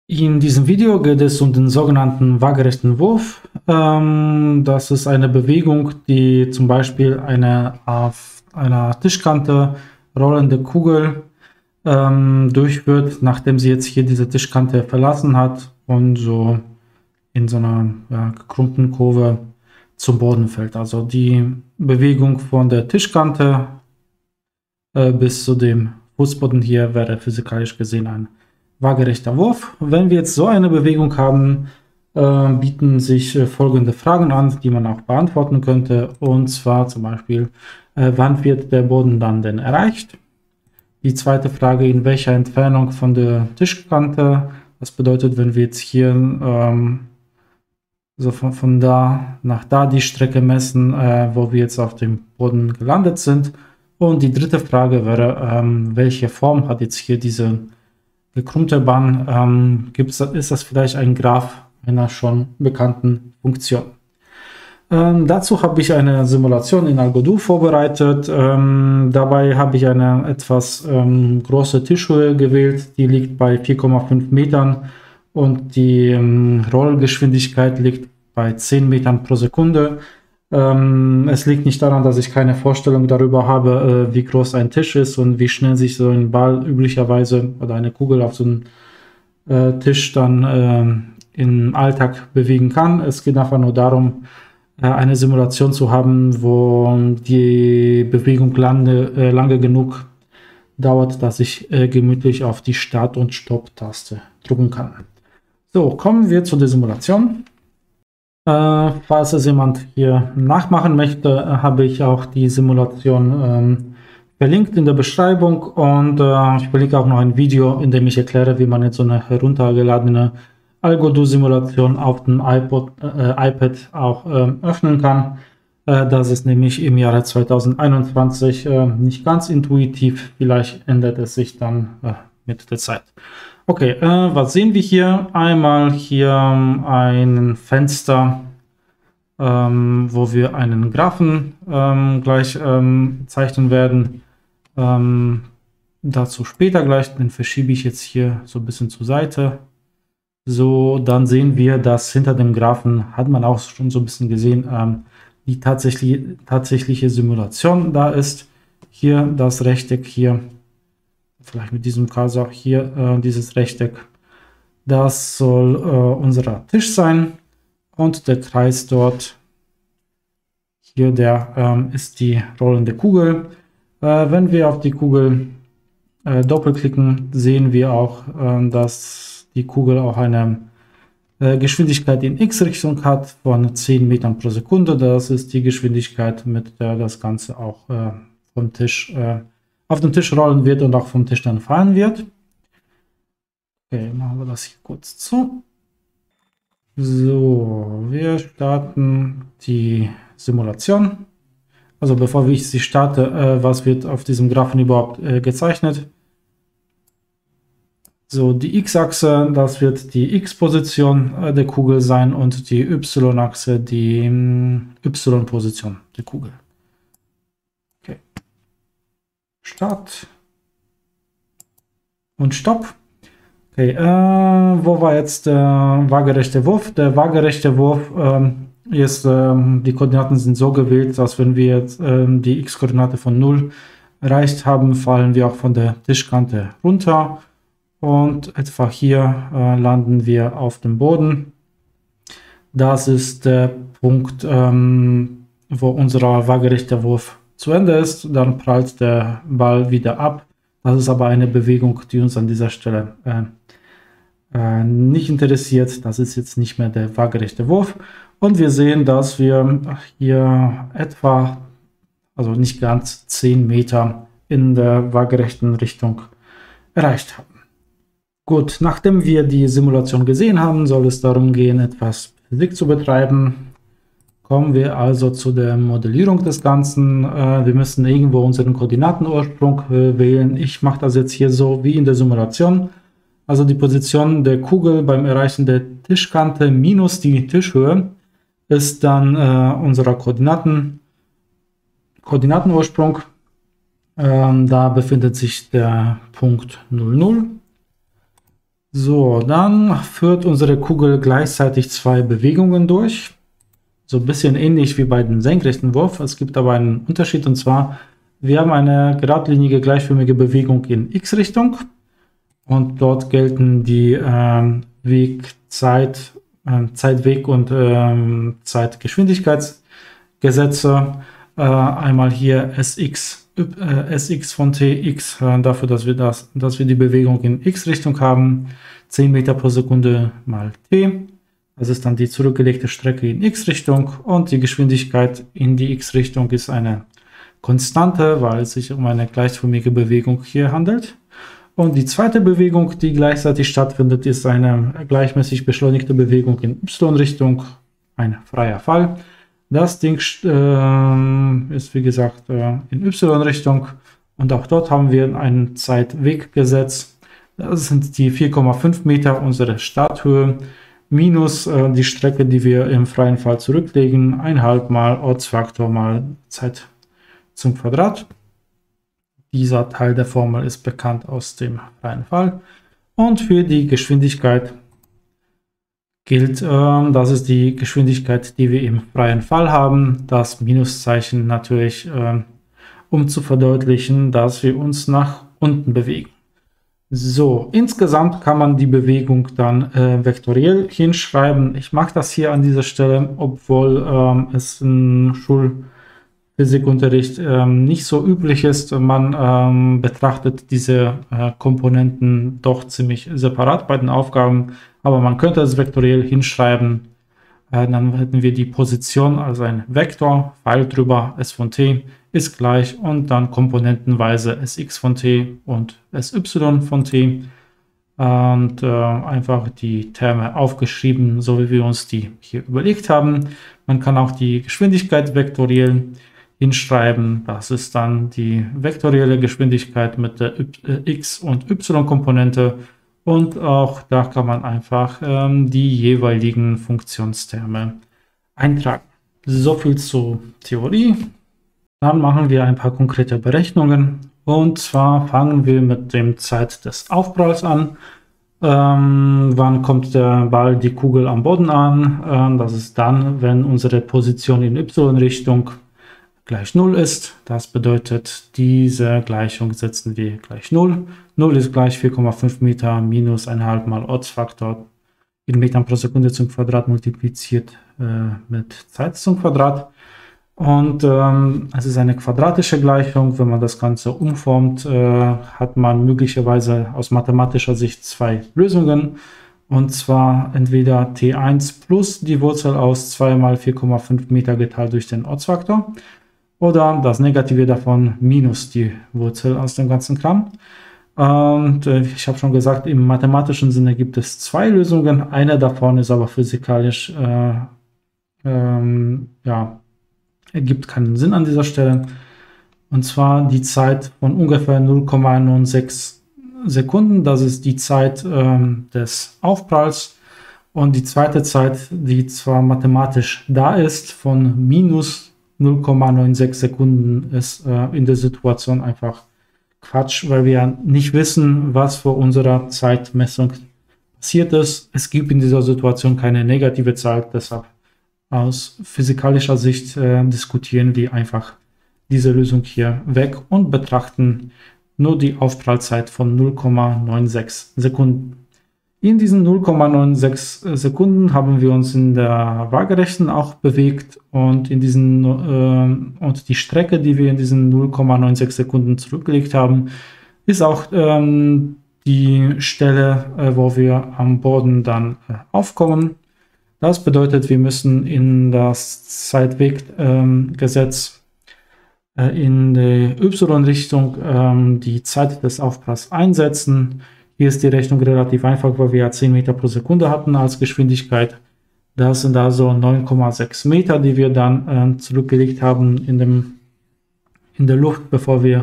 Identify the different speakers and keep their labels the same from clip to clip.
Speaker 1: In diesem Video geht es um den sogenannten waagerechten Wurf. Das ist eine Bewegung, die zum Beispiel eine auf einer Tischkante rollende Kugel durchführt, nachdem sie jetzt hier diese Tischkante verlassen hat und so in so einer gekrummten Kurve zum Boden fällt. Also die Bewegung von der Tischkante bis zu dem Fußboden hier wäre physikalisch gesehen ein waagerechter Wurf. Wenn wir jetzt so eine Bewegung haben, bieten sich folgende Fragen an, die man auch beantworten könnte. Und zwar zum Beispiel, wann wird der Boden dann denn erreicht? Die zweite Frage, in welcher Entfernung von der Tischkante? Das bedeutet, wenn wir jetzt hier so von da nach da die Strecke messen, wo wir jetzt auf dem Boden gelandet sind. Und die dritte Frage wäre, welche Form hat jetzt hier diese gekrummte Bahn? Ist das vielleicht ein Graph einer schon bekannten Funktion? Dazu habe ich eine Simulation in AlgoDo vorbereitet. Dabei habe ich eine etwas große Tischhöhe gewählt, die liegt bei 4,5 Metern und die Rollgeschwindigkeit liegt bei 10 Metern pro Sekunde. Es liegt nicht daran, dass ich keine Vorstellung darüber habe, wie groß ein Tisch ist und wie schnell sich so ein Ball üblicherweise oder eine Kugel auf so einem Tisch dann im Alltag bewegen kann. Es geht einfach nur darum, eine Simulation zu haben, wo die Bewegung lange genug dauert, dass ich gemütlich auf die Start- und Stopp-Taste drücken kann. So, kommen wir zu der Simulation. Falls es jemand hier nachmachen möchte, habe ich auch die Simulation verlinkt in der Beschreibung und ich verlinke auch noch ein Video, in dem ich erkläre, wie man jetzt so eine heruntergeladene AlgoDo-Simulation auf dem iPad auch öffnen kann. Das ist nämlich im Jahre 2021 nicht ganz intuitiv, vielleicht ändert es sich dann mit der Zeit. Okay, was sehen wir hier? Einmal hier ein Fenster, wo wir einen Graphen gleich zeichnen werden. Dazu später gleich, den verschiebe ich jetzt hier so ein bisschen zur Seite. So, dann sehen wir, dass hinter dem Graphen, hat man auch schon so ein bisschen gesehen, die tatsächliche Simulation da ist. Hier das Rechteck hier. Vielleicht mit diesem Cursor hier, dieses Rechteck, das soll unser Tisch sein und der Kreis dort, hier der ist die rollende Kugel. Wenn wir auf die Kugel doppelklicken, sehen wir auch, dass die Kugel auch eine Geschwindigkeit in X-Richtung hat von 10 Metern pro Sekunde. Das ist die Geschwindigkeit, mit der das Ganze auch vom Tisch auf den Tisch rollen wird und auch vom Tisch dann fallen wird. Okay, machen wir das hier kurz zu. So, wir starten die Simulation. Also bevor ich sie starte, was wird auf diesem Graphen überhaupt gezeichnet? So, die X-Achse, das wird die X-Position der Kugel sein und die Y-Achse die Y-Position der Kugel. Okay. Start und Stopp. Okay, wo war jetzt der waagerechte Wurf? Der waagerechte Wurf ist, die Koordinaten sind so gewählt, dass wenn wir jetzt die x-Koordinate von 0 erreicht haben, fallen wir auch von der Tischkante runter und etwa hier landen wir auf dem Boden. Das ist der Punkt, wo unser waagerechter Wurf zu Ende ist, dann prallt der Ball wieder ab. Das ist aber eine Bewegung, die uns an dieser Stelle nicht interessiert. Das ist jetzt nicht mehr der waagerechte Wurf. Und wir sehen, dass wir hier etwa, also nicht ganz 10 Meter in der waagerechten Richtung erreicht haben. Gut, nachdem wir die Simulation gesehen haben, soll es darum gehen, etwas Physik zu betreiben. Kommen wir also zu der Modellierung des Ganzen. Wir müssen irgendwo unseren Koordinatenursprung wählen. Ich mache das jetzt hier so wie in der Simulation. Also die Position der Kugel beim Erreichen der Tischkante minus die Tischhöhe ist dann unser Koordinatenursprung. Da befindet sich der Punkt 0, 0. So, dann führt unsere Kugel gleichzeitig zwei Bewegungen durch. So ein bisschen ähnlich wie bei dem senkrechten Wurf. Es gibt aber einen Unterschied, und zwar, wir haben eine geradlinige, gleichförmige Bewegung in X-Richtung. Und dort gelten die Zeitweg- und Zeitgeschwindigkeitsgesetze. Einmal hier Sx von Tx dafür, dass wir die Bewegung in x-Richtung haben, 10 Meter pro Sekunde mal t. Das ist dann die zurückgelegte Strecke in x-Richtung, und die Geschwindigkeit in die x-Richtung ist eine Konstante, weil es sich um eine gleichförmige Bewegung hier handelt. Und die zweite Bewegung, die gleichzeitig stattfindet, ist eine gleichmäßig beschleunigte Bewegung in y-Richtung, ein freier Fall. Das Ding ist wie gesagt in y-Richtung, und auch dort haben wir ein Zeitweggesetz. Das sind die 4,5 Meter unsere Starthöhe minus die Strecke, die wir im freien Fall zurücklegen, 1,5 mal Ortsfaktor mal Zeit zum Quadrat. Dieser Teil der Formel ist bekannt aus dem freien Fall. Und für die Geschwindigkeit gilt, das ist die Geschwindigkeit, die wir im freien Fall haben. Das Minuszeichen natürlich, um zu verdeutlichen, dass wir uns nach unten bewegen. So, insgesamt kann man die Bewegung dann vektoriell hinschreiben. Ich mache das hier an dieser Stelle, obwohl es im Schulphysikunterricht nicht so üblich ist. Man betrachtet diese Komponenten doch ziemlich separat bei den Aufgaben, aber man könnte es vektoriell hinschreiben. Dann hätten wir die Position als ein Vektor, Pfeil drüber, S von t ist gleich, und dann komponentenweise Sx von t und Sy von t. Und einfach die Terme aufgeschrieben, so wie wir uns die hier überlegt haben. Man kann auch die Geschwindigkeit vektoriell hinschreiben. Das ist dann die vektorielle Geschwindigkeit mit der x- und y-Komponente. Und auch da kann man einfach die jeweiligen Funktionsterme eintragen. So viel zur Theorie. Dann machen wir ein paar konkrete Berechnungen. Und zwar fangen wir mit dem Zeit des Aufpralls an. Wann kommt der Ball, die Kugel am Boden an? Das ist dann, wenn unsere Position in y-Richtung gleich 0 ist. Das bedeutet, diese Gleichung setzen wir gleich 0. 0 ist gleich 4,5 Meter minus 1,5 mal Ortsfaktor in Metern pro Sekunde zum Quadrat multipliziert mit Zeit zum Quadrat. Und es ist eine quadratische Gleichung. Wenn man das Ganze umformt, hat man möglicherweise aus mathematischer Sicht zwei Lösungen. Und zwar entweder T1 plus die Wurzel aus 2 mal 4,5 Meter geteilt durch den Ortsfaktor, oder das Negative davon minus die Wurzel aus dem ganzen Kram. Und ich habe schon gesagt, im mathematischen Sinne gibt es zwei Lösungen. Eine davon ist aber physikalisch, ergibt keinen Sinn an dieser Stelle. Und zwar die Zeit von ungefähr 0,96 Sekunden. Das ist die Zeit des Aufpralls. Und die zweite Zeit, die zwar mathematisch da ist, von minus 0,96 Sekunden, ist in der Situation einfach Quatsch, weil wir nicht wissen, was vor unserer Zeitmessung passiert ist. Es gibt in dieser Situation keine negative Zeit, deshalb aus physikalischer Sicht diskutieren wir einfach diese Lösung hier weg und betrachten nur die Aufprallzeit von 0,96 Sekunden. In diesen 0,96 Sekunden haben wir uns in der Waagerechten auch bewegt, und und die Strecke, die wir in diesen 0,96 Sekunden zurückgelegt haben, ist auch die Stelle, wo wir am Boden dann aufkommen. Das bedeutet, wir müssen in das Zeitweggesetz in der y-Richtung die Zeit des Aufpralls einsetzen. Hier ist die Rechnung relativ einfach, weil wir ja 10 Meter pro Sekunde hatten als Geschwindigkeit. Das sind also 9,6 Meter, die wir dann zurückgelegt haben in der Luft, bevor wir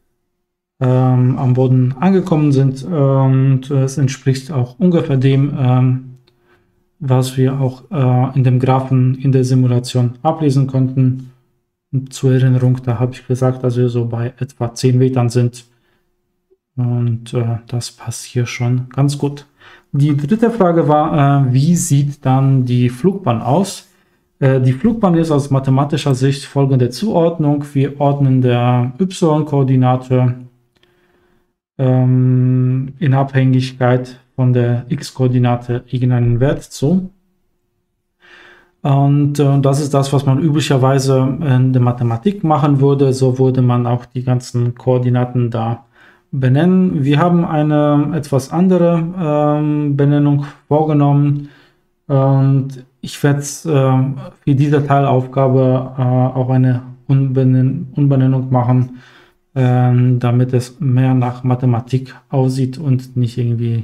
Speaker 1: am Boden angekommen sind. Und es entspricht auch ungefähr dem, was wir auch in dem Graphen in der Simulation ablesen konnten. Und zur Erinnerung, da habe ich gesagt, dass wir so bei etwa 10 Metern sind. Und das passt hier schon ganz gut. Die dritte Frage war, wie sieht dann die Flugbahn aus? Die Flugbahn ist aus mathematischer Sicht folgende Zuordnung. Wir ordnen der y-Koordinate in Abhängigkeit von der x-Koordinate irgendeinen Wert zu. Und das ist das, was man üblicherweise in der Mathematik machen würde. So würde man auch die ganzen Koordinaten da benennen. Wir haben eine etwas andere Benennung vorgenommen. Und ich werde für diese Teilaufgabe auch eine Umbenennung machen, damit es mehr nach Mathematik aussieht und nicht irgendwie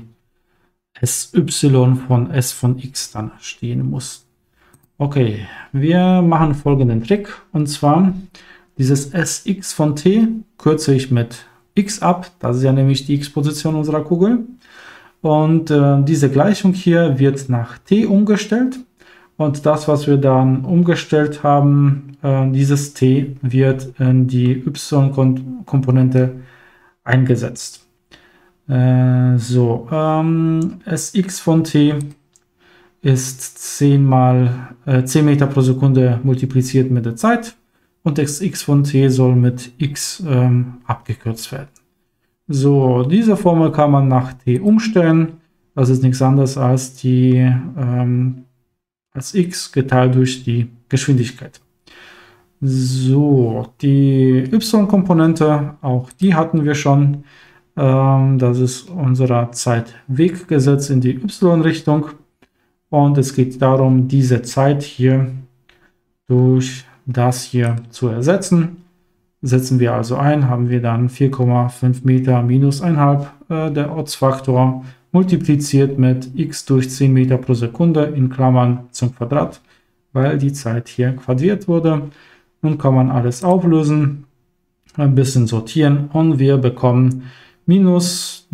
Speaker 1: SY von S von X dann stehen muss. Okay, wir machen folgenden Trick, und zwar dieses Sx von t kürze ich mit x ab, das ist ja nämlich die x-Position unserer Kugel, und diese Gleichung hier wird nach t umgestellt, und das, was wir dann umgestellt haben, dieses t wird in die y-Komponente eingesetzt. Sx von t ist 10 Meter pro Sekunde multipliziert mit der Zeit, und Sx von t soll mit x abgekürzt werden. So, diese Formel kann man nach t umstellen. Das ist nichts anderes als als x geteilt durch die Geschwindigkeit. So, die y-Komponente, auch die hatten wir schon. Das ist unser Zeitweg gesetzt in die y-Richtung. Und es geht darum, diese Zeit hier durch das hier zu ersetzen. Setzen wir also ein, haben wir dann 4,5 Meter minus 1,5 der Ortsfaktor multipliziert mit x durch 10 Meter pro Sekunde in Klammern zum Quadrat, weil die Zeit hier quadriert wurde. Nun kann man alles auflösen, ein bisschen sortieren, und wir bekommen minus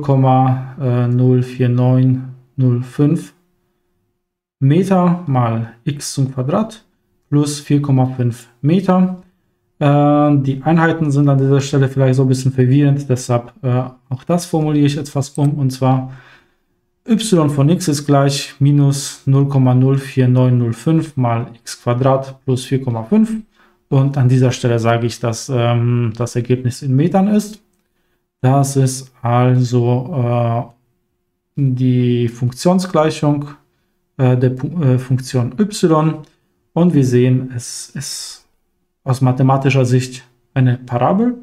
Speaker 1: 0,04905 Meter mal x zum Quadrat plus 4,5 Meter. Die Einheiten sind an dieser Stelle vielleicht so ein bisschen verwirrend, deshalb auch das formuliere ich etwas um, und zwar y von x ist gleich minus 0,04905 mal x Quadrat plus 4,5, und an dieser Stelle sage ich, dass das Ergebnis in Metern ist. Das ist also die Funktionsgleichung der Funktion y, und wir sehen, es ist aus mathematischer Sicht eine Parabel.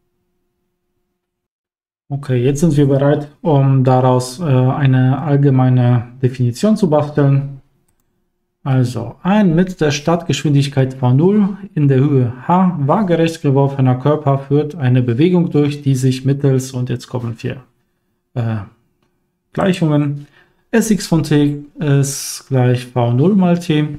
Speaker 1: Okay, jetzt sind wir bereit, um daraus eine allgemeine Definition zu basteln. Also, ein mit der Startgeschwindigkeit v0 in der Höhe h waagerecht geworfener Körper führt eine Bewegung durch, die sich mittels, und jetzt kommen 4 Gleichungen, Sx von t ist gleich v0 mal t,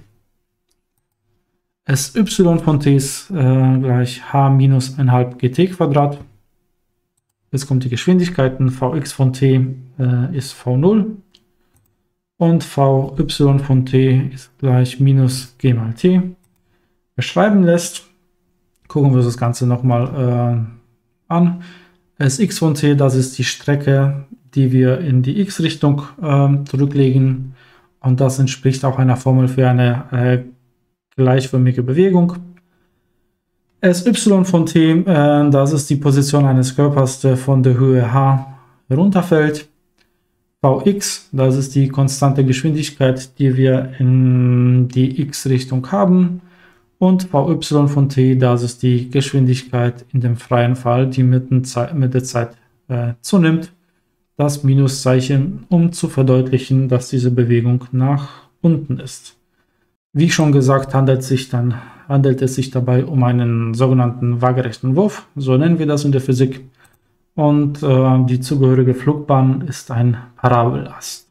Speaker 1: Sy von t ist gleich h minus 1,5 gt Quadrat. Jetzt kommt die Geschwindigkeiten, Vx von t ist v0 und Vy von t ist gleich minus g mal t. Beschreiben lässt, gucken wir uns das Ganze nochmal an. Sx von t, das ist die Strecke, die wir in die x-Richtung zurücklegen, und das entspricht auch einer Formel für eine gleichförmige Bewegung. Sy von t, das ist die Position eines Körpers, der von der Höhe h herunterfällt. Vx, das ist die konstante Geschwindigkeit, die wir in die x-Richtung haben. Und Vy von t, das ist die Geschwindigkeit in dem freien Fall, die mit der Zeit zunimmt. Das Minuszeichen, um zu verdeutlichen, dass diese Bewegung nach unten ist. Wie schon gesagt, handelt es sich dabei um einen sogenannten waagerechten Wurf, so nennen wir das in der Physik. Und die zugehörige Flugbahn ist ein Parabelast.